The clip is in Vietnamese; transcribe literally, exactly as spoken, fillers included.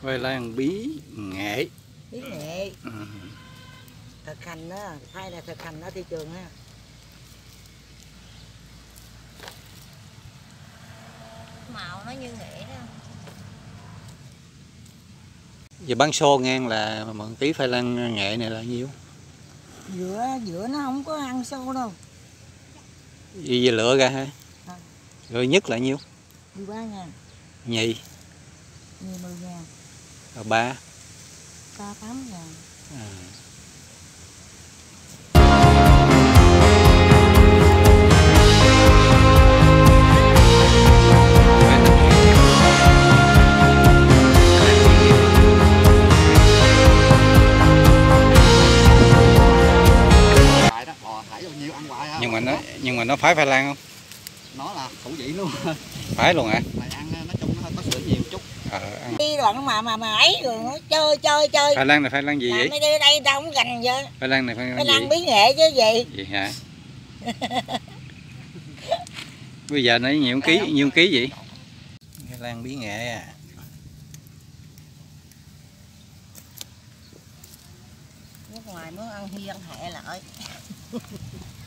Khoai lang bí nghệ. Bí nghệ. Ừ. Thực hành đó, khoai là thực hành ở thị trường ha. Màu nó như nghệ đó. Giờ bán xô ngang là một ký khoai lang nghệ này là nhiêu? Giữa giữa nó không có ăn xô đâu. Gì giờ lựa ra ha? À. Rồi nhất là nhiêu? mười ba ngàn. Nhì? Nhì mười ngàn. Rồi ba? Ba tám ngàn. À. Nhưng mà nó nhưng mà nó phải khoai lang không? Nó là khẩu vị luôn. Phải luôn hả? Mày ăn nói chung nó có sữa nhiều chút. Ờ, ăn. Đi đoạn mà mà mà ấy rồi nó chơi chơi chơi. Khoai lang này khoai lang gì vậy? Mấy đứa đây tao không gành vậy. Khoai lang này khoai lang khoai gì? lang bí nghệ chứ gì? Gì hả? Bây giờ nó nhiêu ký nhiêu ký vậy? Khoai lang bí nghệ à. Nước ngoài mới ăn hi ăn hẹ lại.